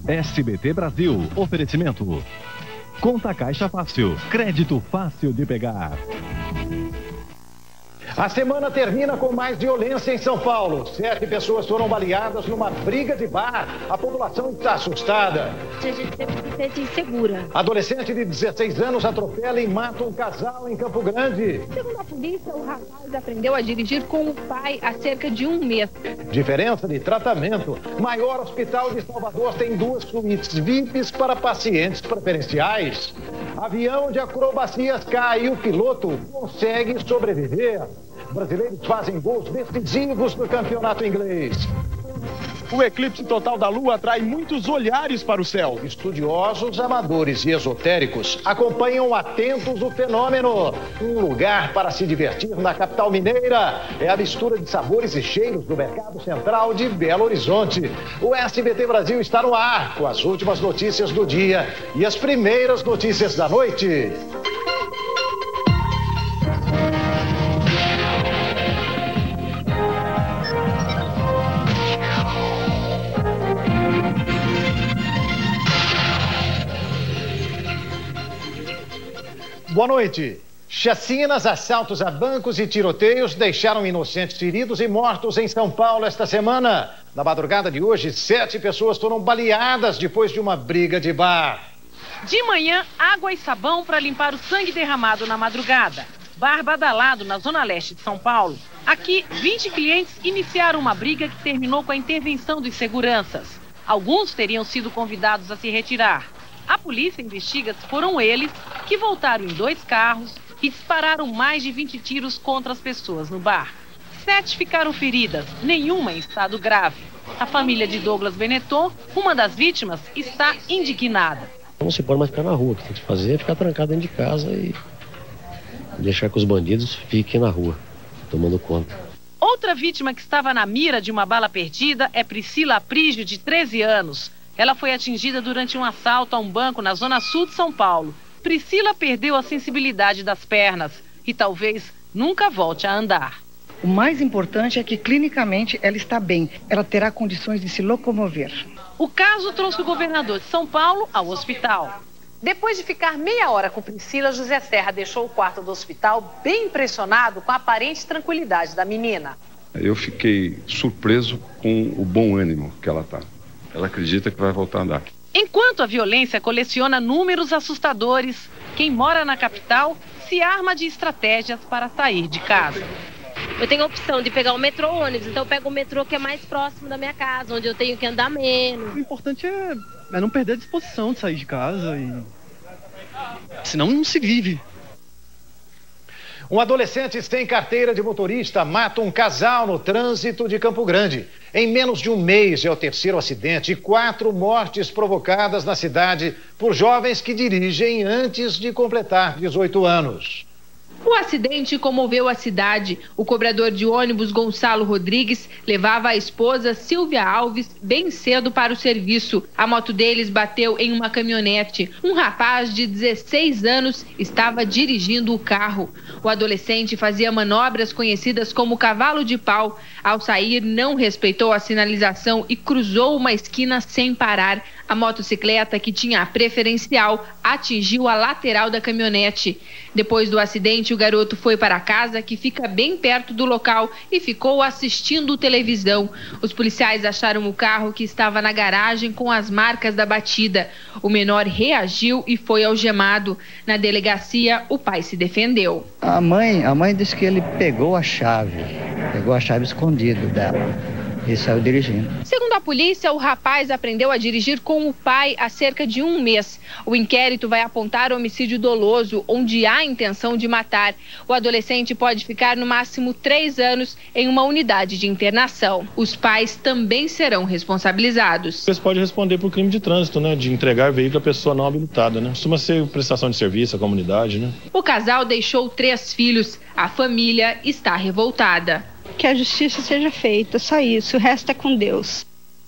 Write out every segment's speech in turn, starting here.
SBT Brasil, oferecimento. Conta Caixa Fácil, crédito fácil de pegar. A semana termina com mais violência em São Paulo. 7 pessoas foram baleadas numa briga de bar. A população está assustada. A gente sempre se sente insegura. Adolescente de 16 anos atropela e mata um casal em Campo Grande. Segundo a polícia, o rapaz aprendeu a dirigir com o pai há cerca de um mês. Diferença de tratamento. Maior hospital de Salvador tem 2 suítes VIPs para pacientes preferenciais. Avião de acrobacias cai e o piloto consegue sobreviver. Brasileiros fazem gols decisivos no campeonato inglês. O eclipse total da Lua atrai muitos olhares para o céu. Estudiosos, amadores e esotéricos acompanham atentos o fenômeno. Um lugar para se divertir na capital mineira é a mistura de sabores e cheiros do Mercado Central de Belo Horizonte. O SBT Brasil está no ar com as últimas notícias do dia e as primeiras notícias da noite. Boa noite. Chacinas, assaltos a bancos e tiroteios deixaram inocentes feridos e mortos em São Paulo esta semana. Na madrugada de hoje, 7 pessoas foram baleadas depois de uma briga de bar. De manhã, água e sabão para limpar o sangue derramado na madrugada. Bar badalado na zona leste de São Paulo. Aqui, 20 clientes iniciaram uma briga que terminou com a intervenção dos seguranças. Alguns teriam sido convidados a se retirar. A polícia investiga se foram eles que voltaram em 2 carros e dispararam mais de 20 tiros contra as pessoas no bar. 7 ficaram feridas, nenhuma em estado grave. A família de Douglas Benetton, uma das vítimas, está indignada. Não se pode mais ficar na rua, o que tem que fazer é ficar trancado dentro de casa e deixar que os bandidos fiquem na rua, tomando conta. Outra vítima que estava na mira de uma bala perdida é Priscila Aprígio, de 13 anos. Ela foi atingida durante um assalto a um banco na zona sul de São Paulo. Priscila perdeu a sensibilidade das pernas e talvez nunca volte a andar. O mais importante é que clinicamente ela está bem. Ela terá condições de se locomover. O caso trouxe o governador de São Paulo ao hospital. Depois de ficar meia hora com Priscila, José Serra deixou o quarto do hospital bem impressionado com a aparente tranquilidade da menina. Eu fiquei surpreso com o bom ânimo que ela está. Ela acredita que vai voltar a andar. Enquanto a violência coleciona números assustadores, quem mora na capital se arma de estratégias para sair de casa. Eu tenho a opção de pegar o metrô ou ônibus, então eu pego o metrô que é mais próximo da minha casa, onde eu tenho que andar menos. O importante é não perder a disposição de sair de casa, senão não se vive. Um adolescente sem carteira de motorista mata um casal no trânsito de Campo Grande. Em menos de um mês é o 3º acidente e 4 mortes provocadas na cidade por jovens que dirigem antes de completar 18 anos. O acidente comoveu a cidade. O cobrador de ônibus Gonçalo Rodrigues levava a esposa Silvia Alves bem cedo para o serviço. A moto deles bateu em uma caminhonete. Um rapaz de 16 anos estava dirigindo o carro. O adolescente fazia manobras conhecidas como cavalo de pau. Ao sair, não respeitou a sinalização e cruzou uma esquina sem parar. A motocicleta, que tinha a preferencial, atingiu a lateral da caminhonete. Depois do acidente, o garoto foi para casa, que fica bem perto do local, e ficou assistindo televisão. Os policiais acharam o carro, que estava na garagem, com as marcas da batida. O menor reagiu e foi algemado. Na delegacia, o pai se defendeu. A mãe disse que ele pegou a chave escondida dela. E saiu dirigindo. Segundo a polícia, o rapaz aprendeu a dirigir com o pai há cerca de um mês. O inquérito vai apontar homicídio doloso, onde há intenção de matar. O adolescente pode ficar no máximo 3 anos em uma unidade de internação. Os pais também serão responsabilizados. Você pode responder por crime de trânsito, né? De entregar veículo à pessoa não habilitada, né? Costuma ser prestação de serviço à comunidade, né? O casal deixou 3 filhos. A família está revoltada. Que a justiça seja feita, só isso, o resto é com Deus.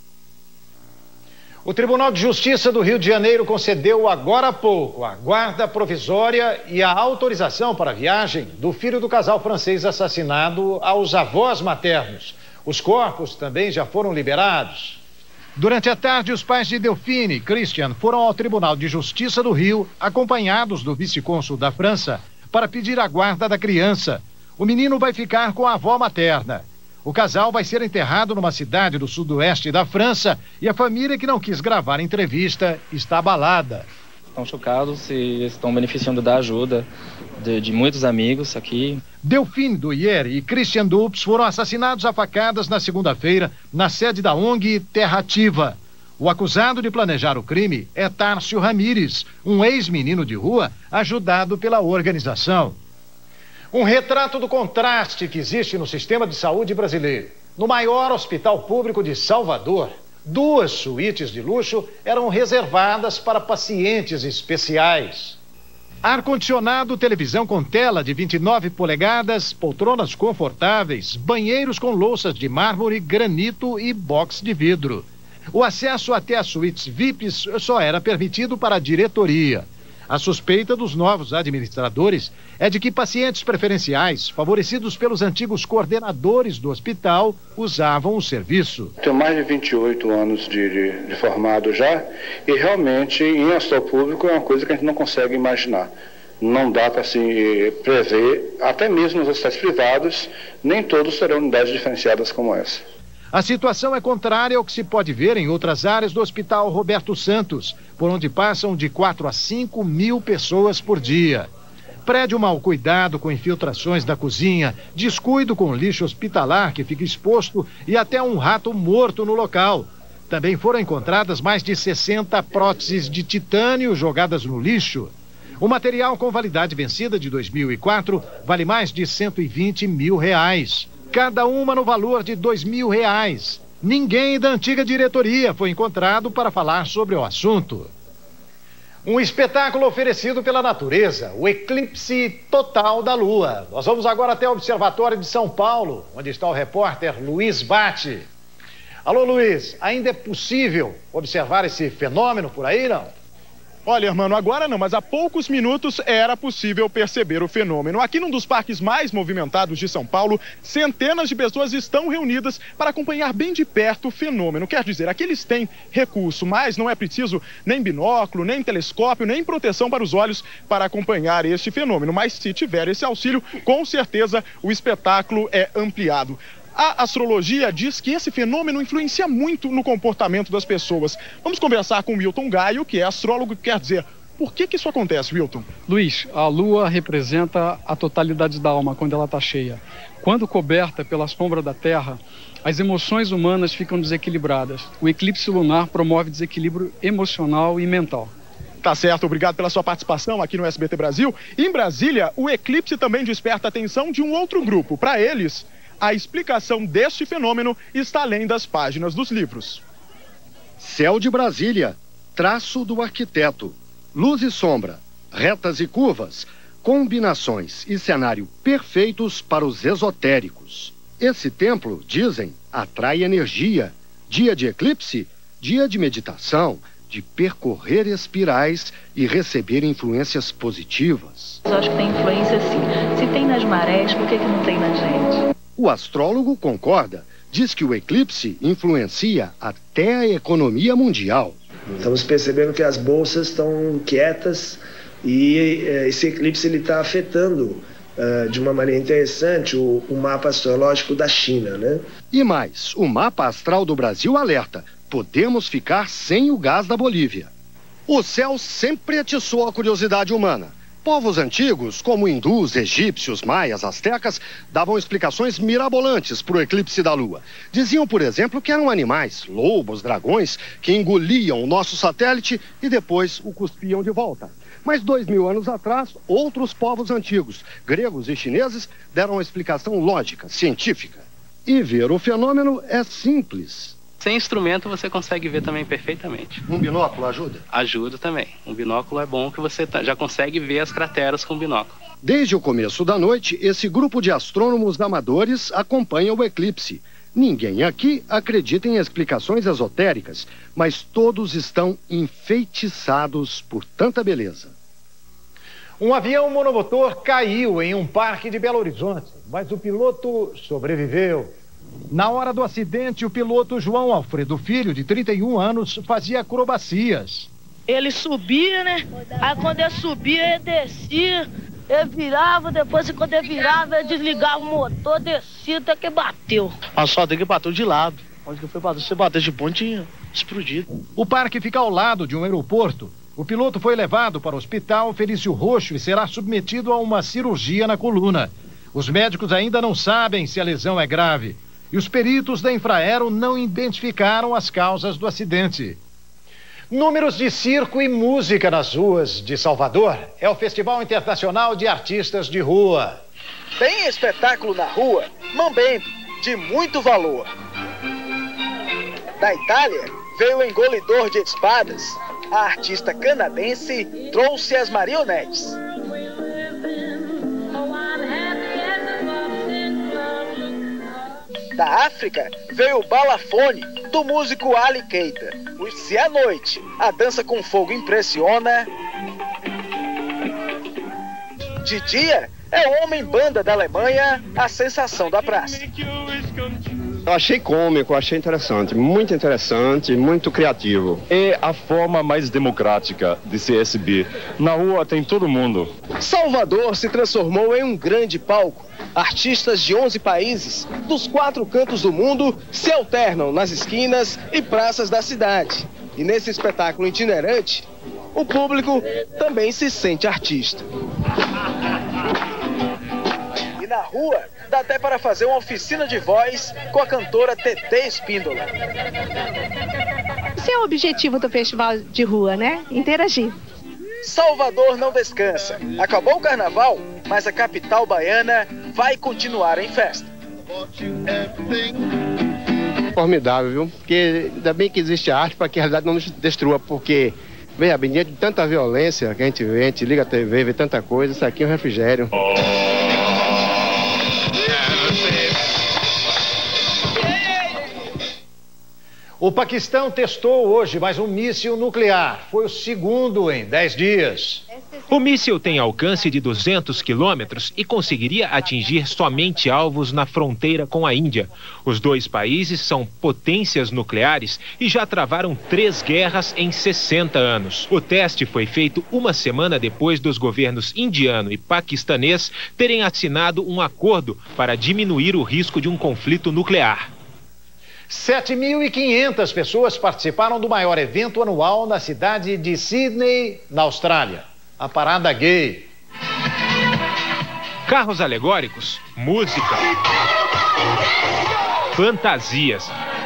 O Tribunal de Justiça do Rio de Janeiro concedeu agora há pouco a guarda provisória e a autorização para a viagem do filho do casal francês assassinado aos avós maternos. Os corpos também já foram liberados. Durante a tarde, os pais de Delphine e Christian foram ao Tribunal de Justiça do Rio, acompanhados do vice-cônsul da França, para pedir a guarda da criança. O menino vai ficar com a avó materna. O casal vai ser enterrado numa cidade do sudoeste da França e a família, que não quis gravar a entrevista, está abalada. Estão chocados e estão beneficiando da ajuda de muitos amigos aqui. Delphine Duyer e Christian Dupes foram assassinados a facadas na segunda-feira na sede da ONG Terra Ativa. O acusado de planejar o crime é Tárcio Ramírez, um ex-menino de rua ajudado pela organização. Um retrato do contraste que existe no sistema de saúde brasileiro. No maior hospital público de Salvador, 2 suítes de luxo eram reservadas para pacientes especiais. Ar-condicionado, televisão com tela de 29 polegadas, poltronas confortáveis, banheiros com louças de mármore, granito e box de vidro. O acesso até as suítes VIPs só era permitido para a diretoria. A suspeita dos novos administradores é de que pacientes preferenciais, favorecidos pelos antigos coordenadores do hospital, usavam o serviço. Tenho mais de 28 anos de formado já, e realmente em hospital público é uma coisa que a gente não consegue imaginar. Não dá para se prever, até mesmo nos hospitais privados, nem todos terão unidades diferenciadas como essa. A situação é contrária ao que se pode ver em outras áreas do Hospital Roberto Santos, por onde passam de 4 a 5 mil pessoas por dia. Prédio mal cuidado, com infiltrações da cozinha, descuido com lixo hospitalar que fica exposto e até um rato morto no local. Também foram encontradas mais de 60 próteses de titânio jogadas no lixo. O material com validade vencida de 2004 vale mais de R$120 mil. Cada uma no valor de R$2.000. Ninguém da antiga diretoria foi encontrado para falar sobre o assunto. Um espetáculo oferecido pela natureza, o eclipse total da Lua. Nós vamos agora até o Observatório de São Paulo, onde está o repórter Luiz Bate. Alô, Luiz, ainda é possível observar esse fenômeno por aí, não? Olha, irmão, agora não, mas há poucos minutos era possível perceber o fenômeno. Aqui num dos parques mais movimentados de São Paulo, centenas de pessoas estão reunidas para acompanhar bem de perto o fenômeno. Quer dizer, aqui eles têm recurso, mas não é preciso nem binóculo, nem telescópio, nem proteção para os olhos para acompanhar este fenômeno. Mas se tiver esse auxílio, com certeza o espetáculo é ampliado. A astrologia diz que esse fenômeno influencia muito no comportamento das pessoas. Vamos conversar com o Wilton Gaio, que é astrólogo, que quer dizer, por que isso acontece, Wilton? Luiz, a Lua representa a totalidade da alma quando ela está cheia. Quando coberta pela sombra da Terra, as emoções humanas ficam desequilibradas. O eclipse lunar promove desequilíbrio emocional e mental. Tá certo, obrigado pela sua participação aqui no SBT Brasil. Em Brasília, o eclipse também desperta a atenção de um outro grupo. Para eles, a explicação deste fenômeno está além das páginas dos livros. Céu de Brasília, traço do arquiteto, luz e sombra, retas e curvas, combinações e cenário perfeitos para os esotéricos. Esse templo, dizem, atrai energia. Dia de eclipse, dia de meditação, de percorrer espirais e receber influências positivas. Eu acho que tem influência sim. Se tem nas marés, por que não tem na gente? O astrólogo concorda, diz que o eclipse influencia até a economia mundial. Estamos percebendo que as bolsas estão quietas e esse eclipse está afetando de uma maneira interessante o mapa astrológico da China, né? E mais, o mapa astral do Brasil alerta, podemos ficar sem o gás da Bolívia. O céu sempre atiçou a curiosidade humana. Povos antigos, como hindus, egípcios, maias, astecas, davam explicações mirabolantes para o eclipse da Lua. Diziam, por exemplo, que eram animais, lobos, dragões, que engoliam o nosso satélite e depois o cuspiam de volta. Mas 2000 anos atrás, outros povos antigos, gregos e chineses, deram uma explicação lógica, científica. E ver o fenômeno é simples. Sem instrumento você consegue ver também perfeitamente. Um binóculo ajuda? Ajuda também. Um binóculo é bom que você já consegue ver as crateras com o binóculo. Desde o começo da noite, esse grupo de astrônomos amadores acompanha o eclipse. Ninguém aqui acredita em explicações esotéricas, mas todos estão enfeitiçados por tanta beleza. Um avião monomotor caiu em um parque de Belo Horizonte, mas o piloto sobreviveu. Na hora do acidente, o piloto João Alfredo Filho, de 31 anos, fazia acrobacias. Ele subia, né? Aí quando ele subia, ele descia, ele virava, depois quando ele virava, ele desligava o motor, descia até que bateu. A sorte é que bateu de lado. Onde que foi bater? Se bater de ponte, tinha explodido. O parque fica ao lado de um aeroporto. O piloto foi levado para o hospital Felício Roxo e será submetido a uma cirurgia na coluna. Os médicos ainda não sabem se a lesão é grave. E os peritos da Infraero não identificaram as causas do acidente. Números de circo e música nas ruas de Salvador é o Festival Internacional de Artistas de Rua. Tem espetáculo na rua, Mambembe, de muito valor. Da Itália, veio o engolidor de espadas. A artista canadense trouxe as marionetes. Da África, veio o balafone, do músico Ali Keita. Se à noite a dança com fogo impressiona, de dia é o homem-banda da Alemanha, a sensação da praça. Eu achei cômico, achei interessante, muito criativo. É a forma mais democrática de CSB. Na rua tem todo mundo. Salvador se transformou em um grande palco. Artistas de 11 países, dos 4 cantos do mundo, se alternam nas esquinas e praças da cidade. E nesse espetáculo itinerante, o público também se sente artista. E na rua, dá até para fazer uma oficina de voz com a cantora TT Espíndola. Esse é o objetivo do festival de rua, né? Interagir. Salvador não descansa. Acabou o carnaval, mas a capital baiana vai continuar em festa. Formidável, viu? Porque ainda bem que existe a arte para que a realidade não nos destrua, porque, veja bem, diante de tanta violência que a gente vê, a gente liga a TV, vê tanta coisa, isso aqui é um refrigério. O Paquistão testou hoje mais um míssil nuclear. Foi o segundo em 10 dias. O míssil tem alcance de 200 quilômetros e conseguiria atingir somente alvos na fronteira com a Índia. Os dois países são potências nucleares e já travaram 3 guerras em 60 anos. O teste foi feito uma semana depois dos governos indiano e paquistanês terem assinado um acordo para diminuir o risco de um conflito nuclear. 7.500 pessoas participaram do maior evento anual na cidade de Sydney, na Austrália, a Parada Gay. Carros alegóricos, música, fantasias.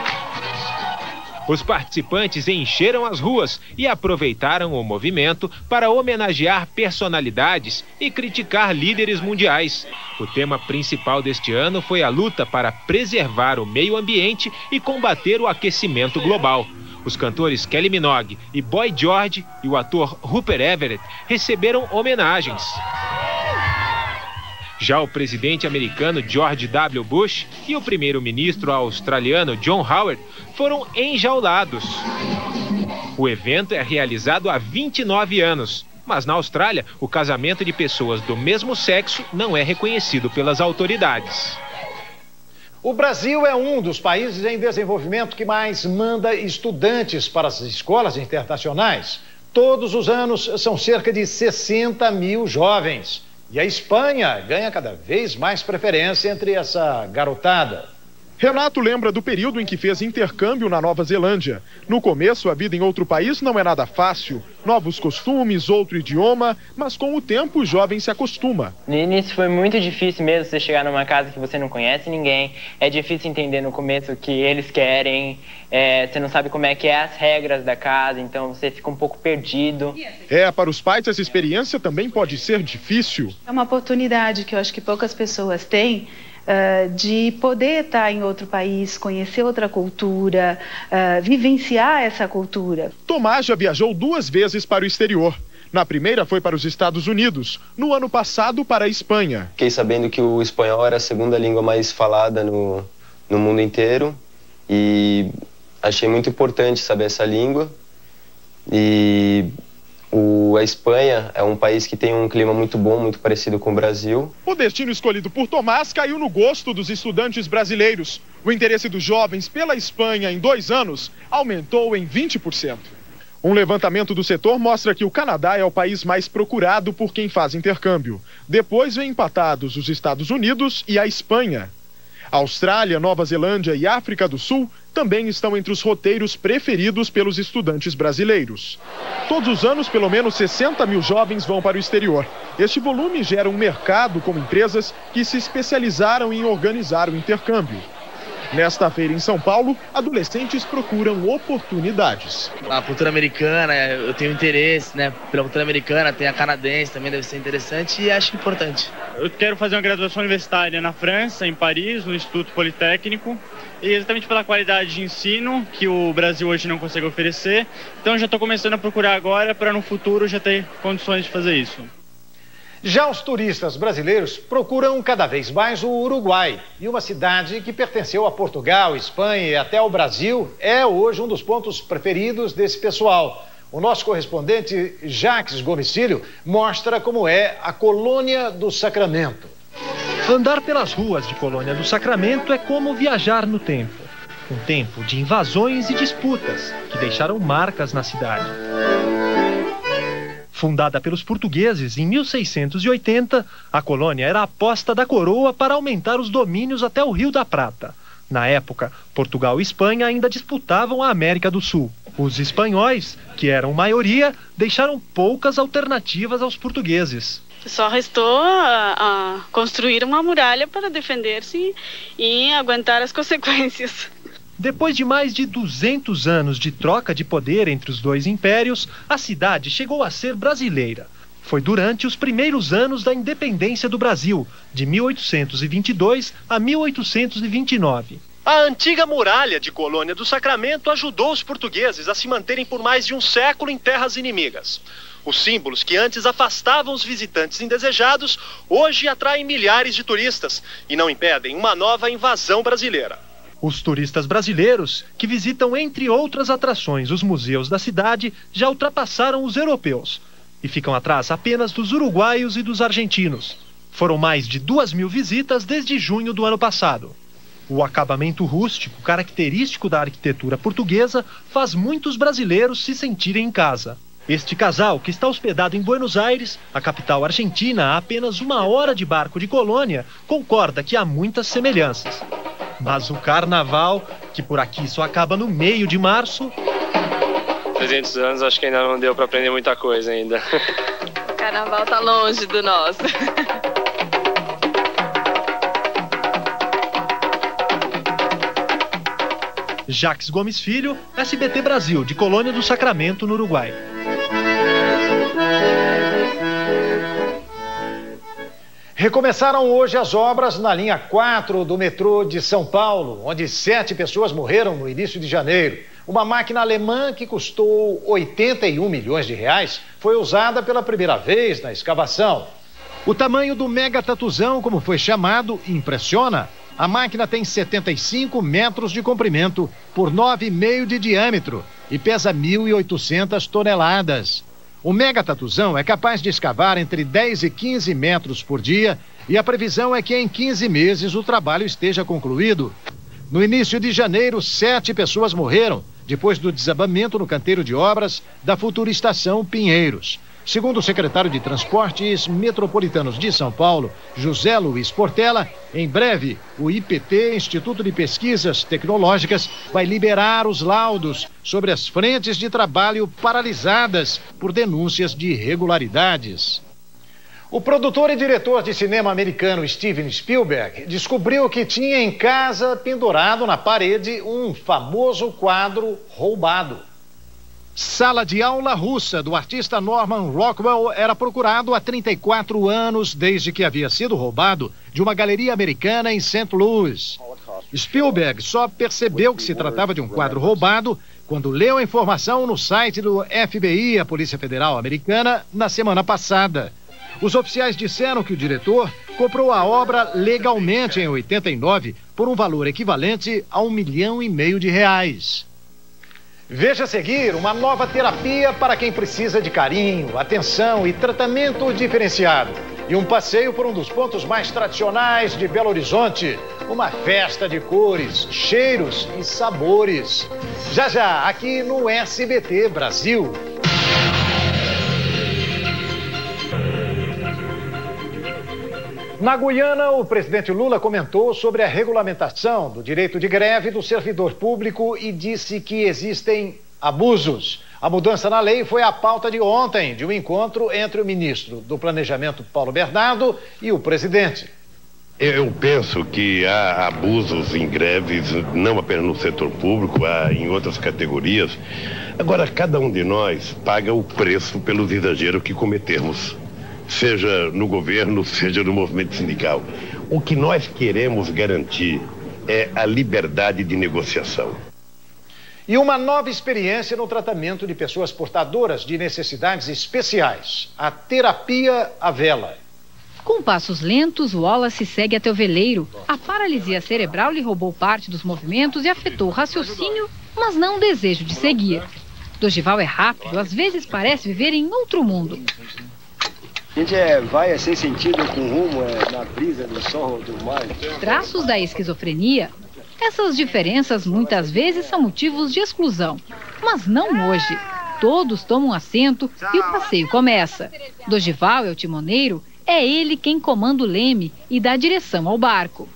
Os participantes encheram as ruas e aproveitaram o movimento para homenagear personalidades e criticar líderes mundiais. O tema principal deste ano foi a luta para preservar o meio ambiente e combater o aquecimento global. Os cantores Kylie Minogue e Boy George e o ator Rupert Everett receberam homenagens. Já o presidente americano George W. Bush e o primeiro-ministro australiano John Howard foram enjaulados. O evento é realizado há 29 anos, mas na Austrália o casamento de pessoas do mesmo sexo não é reconhecido pelas autoridades. O Brasil é um dos países em desenvolvimento que mais manda estudantes para as escolas internacionais. Todos os anos são cerca de 60 mil jovens. E a Espanha ganha cada vez mais preferência entre essa garotada. Renato lembra do período em que fez intercâmbio na Nova Zelândia. No começo, a vida em outro país não é nada fácil. Novos costumes, outro idioma, mas com o tempo o jovem se acostuma. No início foi muito difícil mesmo você chegar numa casa que você não conhece ninguém. É difícil entender no começo o que eles querem. Você não sabe como é que é as regras da casa, então você fica um pouco perdido. Para os pais essa experiência também pode ser difícil. É uma oportunidade que eu acho que poucas pessoas têm, de poder estar em outro país, conhecer outra cultura, vivenciar essa cultura. Tomás já viajou 2 vezes para o exterior. Na primeira foi para os Estados Unidos, no ano passado para a Espanha. Fiquei sabendo que o espanhol era a segunda língua mais falada no mundo inteiro e achei muito importante saber essa língua. E a Espanha é um país que tem um clima muito bom, muito parecido com o Brasil. O destino escolhido por Tomás caiu no gosto dos estudantes brasileiros. O interesse dos jovens pela Espanha em 2 anos aumentou em 20%. Um levantamento do setor mostra que o Canadá é o país mais procurado por quem faz intercâmbio. Depois vem empatados os Estados Unidos e a Espanha. A Austrália, Nova Zelândia e África do Sul também estão entre os roteiros preferidos pelos estudantes brasileiros. Todos os anos, pelo menos 60 mil jovens vão para o exterior. Este volume gera um mercado com empresas que se especializaram em organizar o intercâmbio. Nesta feira em São Paulo, adolescentes procuram oportunidades. A cultura americana, eu tenho interesse, né? Pela cultura americana, tem a canadense, também deve ser interessante e acho importante. Eu quero fazer uma graduação universitária na França, em Paris, no Instituto Politécnico, e exatamente pela qualidade de ensino que o Brasil hoje não consegue oferecer. Então já estou começando a procurar agora para no futuro já ter condições de fazer isso. Já os turistas brasileiros procuram cada vez mais o Uruguai. E uma cidade que pertenceu a Portugal, Espanha e até o Brasil é hoje um dos pontos preferidos desse pessoal. O nosso correspondente Jacques Gomes Filho mostra como é a Colônia do Sacramento. Andar pelas ruas de Colônia do Sacramento é como viajar no tempo. Um tempo de invasões e disputas que deixaram marcas na cidade. Fundada pelos portugueses em 1680, a colônia era a aposta da coroa para aumentar os domínios até o Rio da Prata. Na época, Portugal e Espanha ainda disputavam a América do Sul. Os espanhóis, que eram maioria, deixaram poucas alternativas aos portugueses. Só restou construir uma muralha para defender-se e aguentar as consequências. Depois de mais de 200 anos de troca de poder entre os dois impérios, a cidade chegou a ser brasileira. Foi durante os primeiros anos da independência do Brasil, de 1822 a 1829. A antiga muralha de Colônia do Sacramento ajudou os portugueses a se manterem por mais de um século em terras inimigas. Os símbolos que antes afastavam os visitantes indesejados, hoje atraem milhares de turistas e não impedem uma nova invasão brasileira. Os turistas brasileiros, que visitam, entre outras atrações, os museus da cidade, já ultrapassaram os europeus e ficam atrás apenas dos uruguaios e dos argentinos. Foram mais de 2.000 visitas desde junho do ano passado. O acabamento rústico, característico da arquitetura portuguesa, faz muitos brasileiros se sentirem em casa. Este casal, que está hospedado em Buenos Aires, a capital argentina, a apenas 1 hora de barco de Colônia, concorda que há muitas semelhanças. Mas o carnaval, que por aqui só acaba no meio de março... 300 anos, acho que ainda não deu para aprender muita coisa ainda. O carnaval tá longe do nosso. Jacques Gomes Filho, SBT Brasil, de Colônia do Sacramento, no Uruguai. Recomeçaram hoje as obras na linha 4 do metrô de São Paulo, onde 7 pessoas morreram no início de janeiro. Uma máquina alemã que custou 81 milhões de reais foi usada pela primeira vez na escavação. O tamanho do mega tatuzão, como foi chamado, impressiona. A máquina tem 75 metros de comprimento por 9,5 de diâmetro e pesa 1.800 toneladas. O mega tatuzão é capaz de escavar entre 10 e 15 metros por dia e a previsão é que em 15 meses o trabalho esteja concluído. No início de janeiro, 7 pessoas morreram depois do desabamento no canteiro de obras da futura estação Pinheiros. Segundo o secretário de Transportes Metropolitanos de São Paulo, José Luiz Portela, em breve o IPT, Instituto de Pesquisas Tecnológicas, vai liberar os laudos sobre as frentes de trabalho paralisadas por denúncias de irregularidades. O produtor e diretor de cinema americano Steven Spielberg descobriu que tinha em casa pendurado na parede um famoso quadro roubado. Sala de aula russa do artista Norman Rockwell era procurado há 34 anos desde que havia sido roubado de uma galeria americana em St. Louis. Spielberg só percebeu que se tratava de um quadro roubado quando leu a informação no site do FBI, a Polícia Federal Americana, na semana passada. Os oficiais disseram que o diretor comprou a obra legalmente em 89 por um valor equivalente a R$1,5 milhão de reais. Veja a seguir uma nova terapia para quem precisa de carinho, atenção e tratamento diferenciado. E um passeio por um dos pontos mais tradicionais de Belo Horizonte. Uma festa de cores, cheiros e sabores. Já já, aqui no SBT Brasil. Na Guiana, o presidente Lula comentou sobre a regulamentação do direito de greve do servidor público e disse que existem abusos. A mudança na lei foi a pauta de ontem, de um encontro entre o ministro do Planejamento, Paulo Bernardo, e o presidente. Eu penso que há abusos em greves, não apenas no setor público, há em outras categorias. Agora, cada um de nós paga o preço pelos exageros que cometermos, seja no governo, seja no movimento sindical. O que nós queremos garantir é a liberdade de negociação. E uma nova experiência no tratamento de pessoas portadoras de necessidades especiais, a terapia à vela. Com passos lentos, Wallace segue até o veleiro. A paralisia cerebral lhe roubou parte dos movimentos e afetou o raciocínio, mas não o desejo de seguir. Dorival é rápido, às vezes parece viver em outro mundo. A gente vai sem sentido, com rumo, na brisa do sol, do mar. Traços da esquizofrenia. Essas diferenças muitas vezes são motivos de exclusão. Mas não hoje. Todos tomam assento e o passeio começa. Dorival é o timoneiro, é ele quem comanda o leme e dá direção ao barco.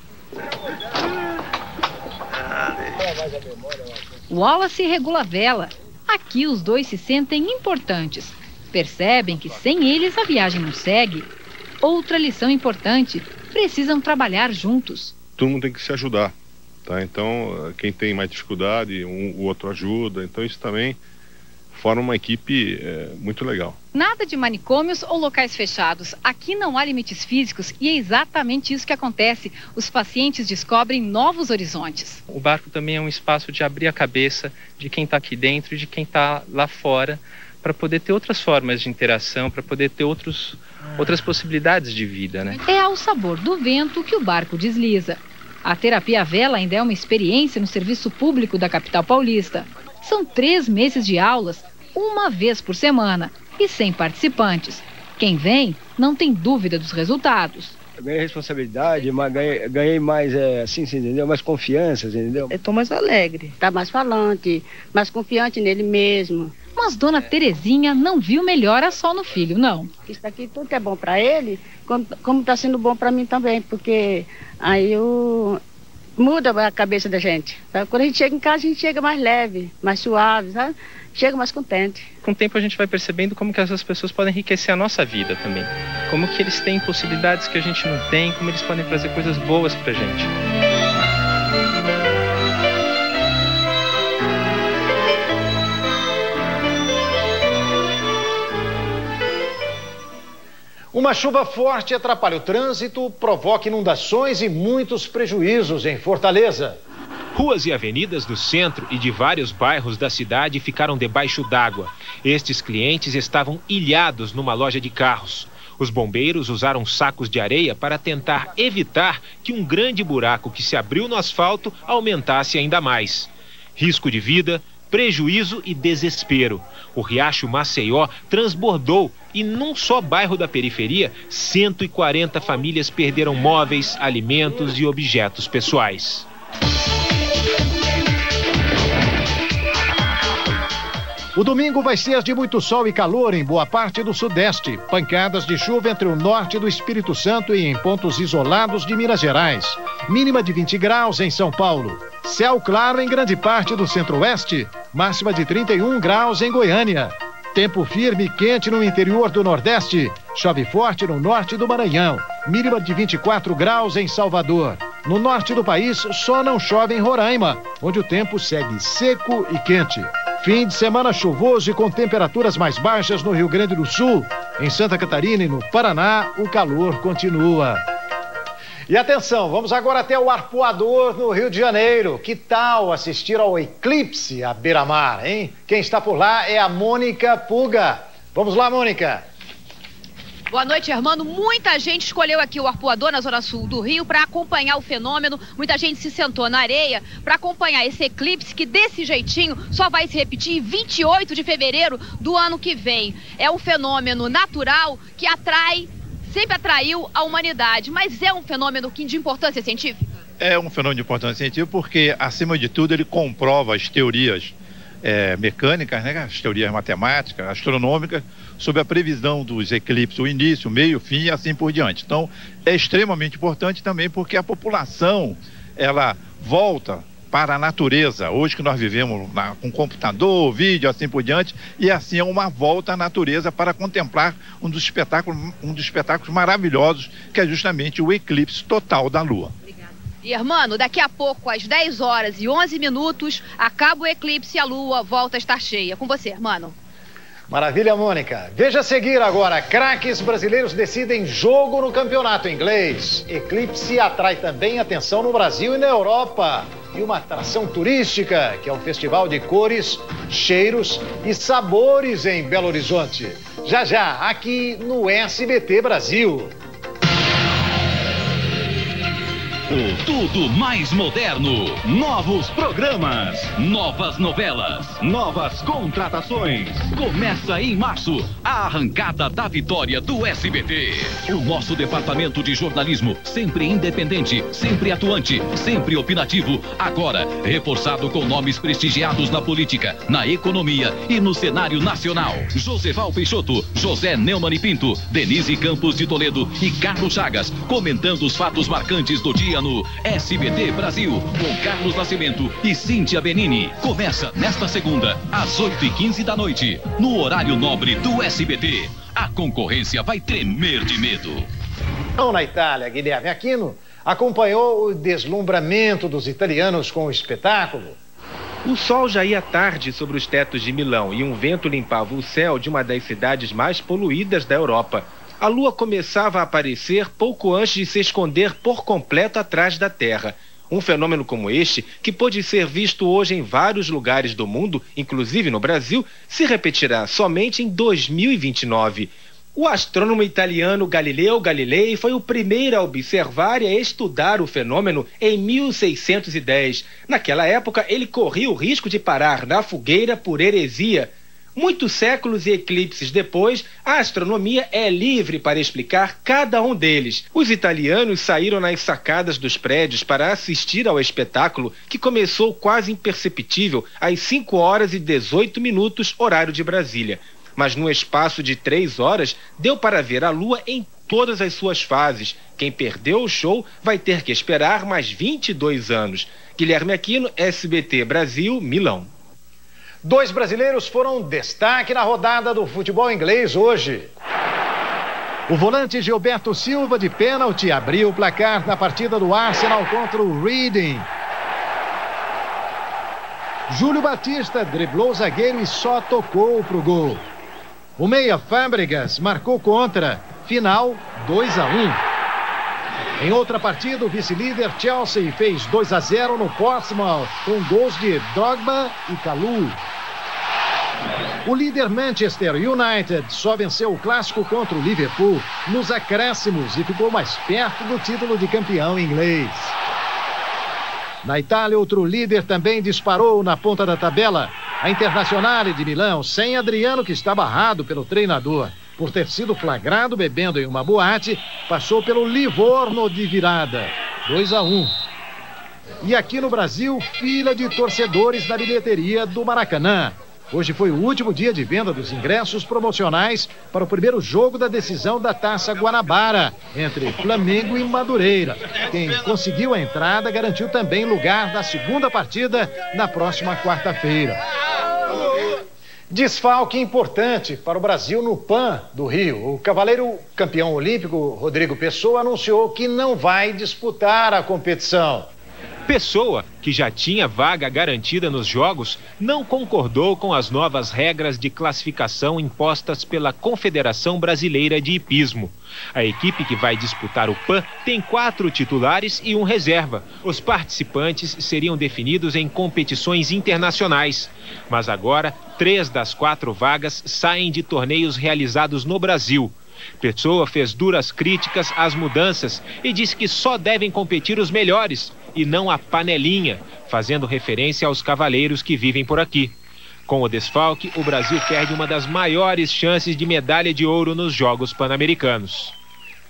Wallace regula a vela. Aqui os dois se sentem importantes. Percebem que sem eles a viagem não segue. Outra lição importante, precisam trabalhar juntos. Todo mundo tem que se ajudar, tá? Então, quem tem mais dificuldade, o outro ajuda. Então, isso também forma uma equipe muito legal. Nada de manicômios ou locais fechados. Aqui não há limites físicos e é exatamente isso que acontece. Os pacientes descobrem novos horizontes. O barco também é um espaço de abrir a cabeça de quem está aqui dentro e de quem está lá fora, para poder ter outras formas de interação, para poder ter outras possibilidades de vida, né? É ao sabor do vento que o barco desliza. A terapia à vela ainda é uma experiência no serviço público da capital paulista. São 3 meses de aulas, uma vez por semana, e sem participantes. Quem vem não tem dúvida dos resultados. Eu ganhei responsabilidade, mas ganhei mais, assim, entendeu? Mais confiança, entendeu? Eu estou mais alegre, tá mais falante, mais confiante nele mesmo. Mas Dona Terezinha não viu melhora só no filho, não. Isso aqui tudo que é bom para ele, como está sendo bom para mim também, porque aí muda a cabeça da gente. Sabe? Quando a gente chega em casa, a gente chega mais leve, mais suave, sabe? Chega mais contente. Com o tempo a gente vai percebendo como que essas pessoas podem enriquecer a nossa vida também. Como que eles têm possibilidades que a gente não tem, como eles podem trazer coisas boas pra gente. Uma chuva forte atrapalha o trânsito, provoca inundações e muitos prejuízos em Fortaleza. Ruas e avenidas do centro e de vários bairros da cidade ficaram debaixo d'água. Estes clientes estavam ilhados numa loja de carros. Os bombeiros usaram sacos de areia para tentar evitar que um grande buraco que se abriu no asfalto aumentasse ainda mais. Risco de vida, prejuízo e desespero. O riacho Maceió transbordou e num só bairro da periferia, 140 famílias perderam móveis, alimentos e objetos pessoais. O domingo vai ser de muito sol e calor em boa parte do sudeste. Pancadas de chuva entre o norte do Espírito Santo e em pontos isolados de Minas Gerais. Mínima de 20 graus em São Paulo. Céu claro em grande parte do centro-oeste. Máxima de 31 graus em Goiânia. Tempo firme e quente no interior do Nordeste. Chove forte no norte do Maranhão. Mínima de 24 graus em Salvador. No norte do país, só não chove em Roraima, onde o tempo segue seco e quente. Fim de semana chuvoso e com temperaturas mais baixas no Rio Grande do Sul. Em Santa Catarina e no Paraná, o calor continua. E atenção, vamos agora até o Arpoador, no Rio de Janeiro. Que tal assistir ao eclipse à beira-mar, hein? Quem está por lá é a Mônica Puga. Vamos lá, Mônica. Boa noite, Hermano. Muita gente escolheu aqui o Arpoador, na zona sul do Rio, para acompanhar o fenômeno. Muita gente se sentou na areia para acompanhar esse eclipse que, desse jeitinho, só vai se repetir em 28 de fevereiro do ano que vem. É um fenômeno natural que atrai sempre atraiu a humanidade, mas é um fenômeno de importância científica? É um fenômeno de importância científica porque, acima de tudo, ele comprova as teorias mecânicas, né, as teorias matemáticas, astronômicas, sobre a previsão dos eclipses, o início, o meio, o fim e assim por diante. Então, é extremamente importante também porque a população, ela volta para a natureza. Hoje que nós vivemos com computador, vídeo, assim por diante, e assim é uma volta à natureza para contemplar um dos espetáculos maravilhosos, que é justamente o eclipse total da Lua. E, Hermano, daqui a pouco, às 10 horas e 11 minutos, acaba o eclipse e a Lua volta a estar cheia. Com você, Hermano. Maravilha, Mônica. Veja a seguir agora. Craques brasileiros decidem jogo no campeonato inglês. Eclipse atrai também atenção no Brasil e na Europa. E uma atração turística, que é um festival de cores, cheiros e sabores em Belo Horizonte. Já já, aqui no SBT Brasil. O tudo mais moderno, novos programas, novas novelas, novas contratações. Começa em março a arrancada da vitória do SBT. O nosso departamento de jornalismo, sempre independente, sempre atuante, sempre opinativo, agora reforçado com nomes prestigiados na política, na economia e no cenário nacional. Joseval Peixoto, José Neumann e Pinto, Denise Campos de Toledo e Carlos Chagas, comentando os fatos marcantes do dia no SBT Brasil, com Carlos Nascimento e Cíntia Benini. Começa nesta segunda, às 8h15 da noite, no horário nobre do SBT. A concorrência vai tremer de medo. Então, na Itália, Guilherme Aquino acompanhou o deslumbramento dos italianos com o espetáculo. O sol já ia tarde sobre os tetos de Milão e um vento limpava o céu de uma das cidades mais poluídas da Europa. A lua começava a aparecer pouco antes de se esconder por completo atrás da Terra. Um fenômeno como este, que pôde ser visto hoje em vários lugares do mundo, inclusive no Brasil, se repetirá somente em 2029. O astrônomo italiano Galileo Galilei foi o primeiro a observar e a estudar o fenômeno em 1610. Naquela época, ele corria o risco de parar na fogueira por heresia. Muitos séculos e eclipses depois, a astronomia é livre para explicar cada um deles. Os italianos saíram nas sacadas dos prédios para assistir ao espetáculo, que começou quase imperceptível às 5h18, horário de Brasília. Mas no espaço de 3 horas, deu para ver a Lua em todas as suas fases. Quem perdeu o show vai ter que esperar mais 22 anos. Guilherme Aquino, SBT Brasil, Milão. 2 brasileiros foram destaque na rodada do futebol inglês hoje. O volante Gilberto Silva, de pênalti, abriu o placar na partida do Arsenal contra o Reading. Júlio Batista driblou o zagueiro e só tocou pro gol. O meia Fábregas marcou contra. Final 2-1. Em outra partida, o vice-líder Chelsea fez 2-0 no Portsmouth, com gols de Drogba e Kalou. O líder Manchester United só venceu o clássico contra o Liverpool nos acréscimos e ficou mais perto do título de campeão inglês. Na Itália, outro líder também disparou na ponta da tabela. A Internazionale de Milão, sem Adriano, que está barrado pelo treinador por ter sido flagrado bebendo em uma boate, passou pelo Livorno de virada, 2-1. E aqui no Brasil, fila de torcedores na bilheteria do Maracanã. Hoje foi o último dia de venda dos ingressos promocionais para o primeiro jogo da decisão da Taça Guanabara, entre Flamengo e Madureira. Quem conseguiu a entrada garantiu também lugar na segunda partida na próxima quarta-feira. Desfalque importante para o Brasil no PAN do Rio. O cavaleiro campeão olímpico Rodrigo Pessoa anunciou que não vai disputar a competição. Pessoa, que já tinha vaga garantida nos Jogos, não concordou com as novas regras de classificação impostas pela Confederação Brasileira de Hipismo. A equipe que vai disputar o PAN tem 4 titulares e um reserva. Os participantes seriam definidos em competições internacionais. Mas agora, 3 das 4 vagas saem de torneios realizados no Brasil. Pessoa fez duras críticas às mudanças e disse que só devem competir os melhores e não a panelinha, fazendo referência aos cavaleiros que vivem por aqui. Com o desfalque, o Brasil perde uma das maiores chances de medalha de ouro nos Jogos Pan-Americanos.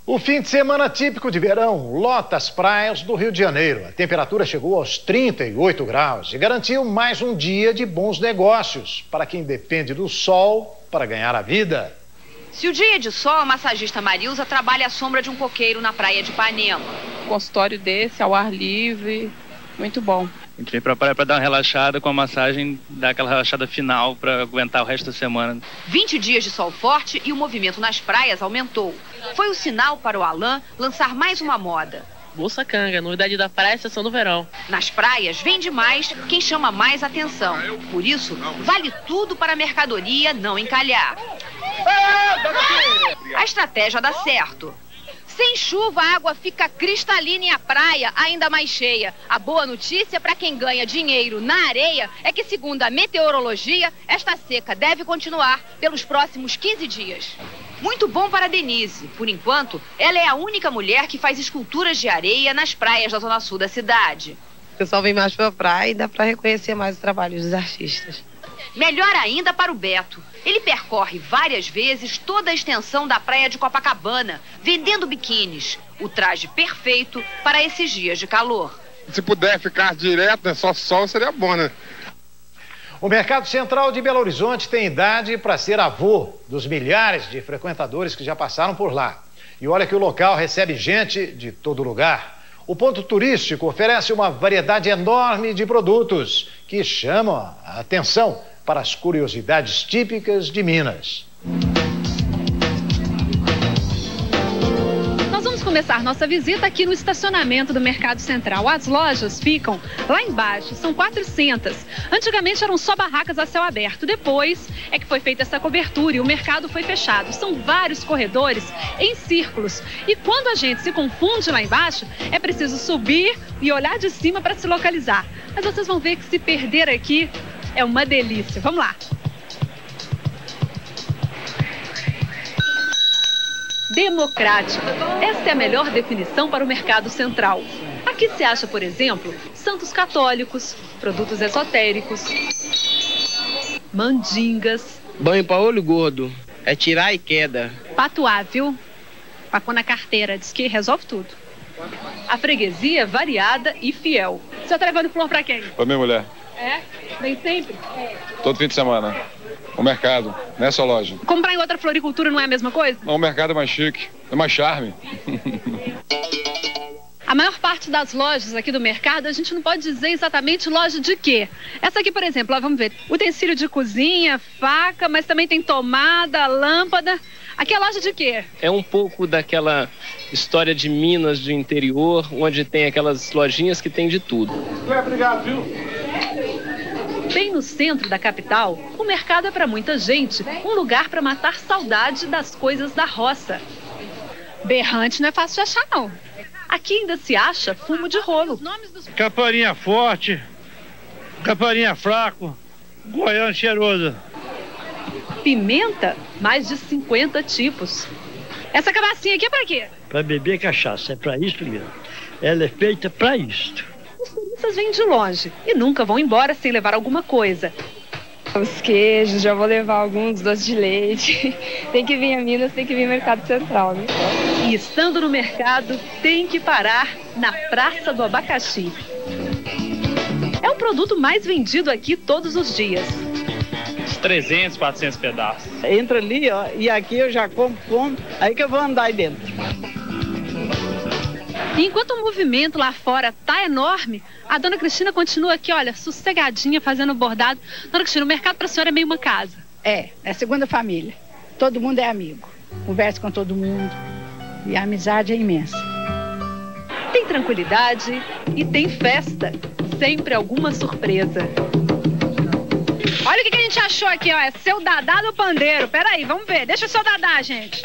O fim de semana típico de verão lota as praias do Rio de Janeiro. A temperatura chegou aos 38 graus e garantiu mais um dia de bons negócios para quem depende do sol para ganhar a vida. Se o dia é de sol, a massagista Marilza trabalha à sombra de um coqueiro na praia de Ipanema. Um consultório desse, ao ar livre, muito bom. Entrei pra praia pra dar uma relaxada com a massagem, dar aquela relaxada final pra aguentar o resto da semana. 20 dias de sol forte e o movimento nas praias aumentou. Foi o sinal para o Alain lançar mais uma moda. Bolsa Canga, novidade da praia, estação do verão. Nas praias, vende mais quem chama mais atenção. Por isso, vale tudo para a mercadoria não encalhar. A estratégia dá certo. Sem chuva, a água fica cristalina e a praia ainda mais cheia. A boa notícia para quem ganha dinheiro na areia é que, segundo a meteorologia, esta seca deve continuar pelos próximos 15 dias. Muito bom para a Denise. Por enquanto, ela é a única mulher que faz esculturas de areia nas praias da zona sul da cidade. O pessoal vem mais para a praia e dá para reconhecer mais o trabalho dos artistas. Melhor ainda para o Beto. Ele percorre várias vezes toda a extensão da praia de Copacabana, vendendo biquínis. O traje perfeito para esses dias de calor. Se puder ficar direto, né, só sol, seria bom, né? O Mercado Central de Belo Horizonte tem idade para ser avô dos milhares de frequentadores que já passaram por lá. E olha que o local recebe gente de todo lugar. O ponto turístico oferece uma variedade enorme de produtos que chamam a atenção para as curiosidades típicas de Minas. Nós vamos começar nossa visita aqui no estacionamento do Mercado Central. As lojas ficam lá embaixo, são 400. Antigamente eram só barracas a céu aberto. Depois é que foi feita essa cobertura e o mercado foi fechado. São vários corredores em círculos. E quando a gente se confunde lá embaixo, é preciso subir e olhar de cima para se localizar. Mas vocês vão ver que se perder aqui é uma delícia. Vamos lá. Democrático. Essa é a melhor definição para o Mercado Central. Aqui se acha, por exemplo, santos católicos, produtos esotéricos, mandingas. Banho para olho gordo. É tirar e queda. Patuá, viu? Pra pôr na carteira, diz que resolve tudo. A freguesia variada e fiel. O senhor tá levando flor pra quem? Pra minha mulher. É? Vem sempre? Todo fim de semana. O mercado, nessa loja. Comprar em outra floricultura não é a mesma coisa? Não, o mercado é mais chique, é mais charme. A maior parte das lojas aqui do mercado, a gente não pode dizer exatamente loja de quê. Essa aqui, por exemplo, ó, vamos ver. Utensílio de cozinha, faca, mas também tem tomada, lâmpada. Aqui é loja de quê? É um pouco daquela história de Minas do interior, onde tem aquelas lojinhas que tem de tudo. Obrigado, viu? Bem no centro da capital, o mercado é para muita gente um lugar para matar saudade das coisas da roça. Berrante não é fácil de achar, não. Aqui ainda se acha fumo de rolo. Camparinha forte, camparinha fraco, goiano cheiroso. Pimenta, mais de 50 tipos. Essa cabacinha aqui é para quê? Para beber cachaça, é para isso mesmo. Ela é feita para isto. Os turistas vêm de longe e nunca vão embora sem levar alguma coisa. Os queijos, já vou levar alguns doces de leite. Tem que vir a Minas, tem que vir ao Mercado Central, né? E estando no mercado, tem que parar na Praça do Abacaxi. É o produto mais vendido aqui todos os dias. 300, 400 pedaços. Entra ali, ó, e aqui eu já compro, aí que eu vou andar aí dentro. E enquanto o movimento lá fora tá enorme, a dona Cristina continua aqui, olha, sossegadinha, fazendo bordado. Dona Cristina, o mercado pra senhora é meio uma casa. É segunda família. Todo mundo é amigo. Conversa com todo mundo. E a amizade é imensa. Tem tranquilidade e tem festa. Sempre alguma surpresa. Olha o que a gente achou aqui, ó. É seu dadá do pandeiro. Peraí, vamos ver. Deixa o seu dadá, gente.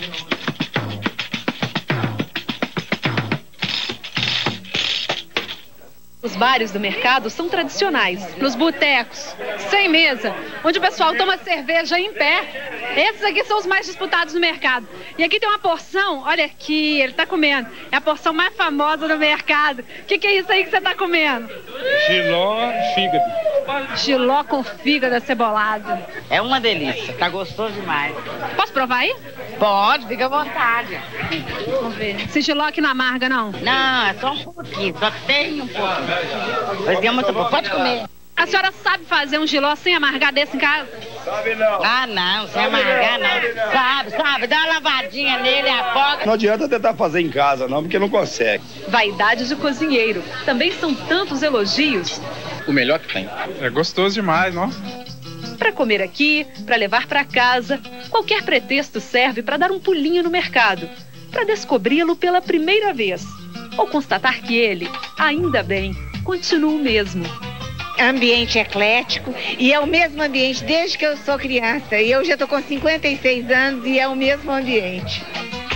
Os bares do mercado são tradicionais. Nos botecos, sem mesa, onde o pessoal toma cerveja em pé. Esses aqui são os mais disputados no mercado. E aqui tem uma porção, olha aqui, ele tá comendo. É a porção mais famosa do mercado. O que é isso aí que você tá comendo? Jiló, fígado. Jiló com fígado acebolado. É uma delícia, tá gostoso demais. Posso provar aí? Pode, fica à vontade. Vamos ver. Esse jiló aqui não amarga, não? Não, é só um pouquinho, só tem um pouquinho. Mas é muito bom, pode comer. A senhora sabe fazer um jiló sem amargar desse em casa? Sabe não. Ah, não, sem amargar não. Sabe, dá uma lavadinha nele, afoga. Não adianta tentar fazer em casa não, porque não consegue. Vaidade de cozinheiro. Também são tantos elogios. O melhor que tem. É gostoso demais, não? Para comer aqui, para levar para casa, qualquer pretexto serve para dar um pulinho no mercado, para descobri-lo pela primeira vez, ou constatar que ele, ainda bem, continua o mesmo. Ambiente eclético e é o mesmo ambiente desde que eu sou criança. E eu já estou com 56 anos e é o mesmo ambiente.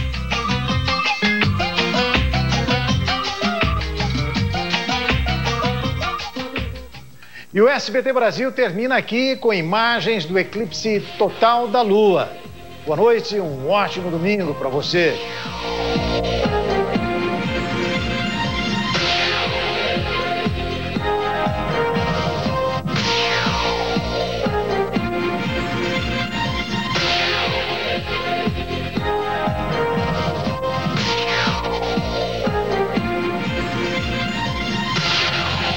E o SBT Brasil termina aqui com imagens do eclipse total da Lua. Boa noite e um ótimo domingo para você.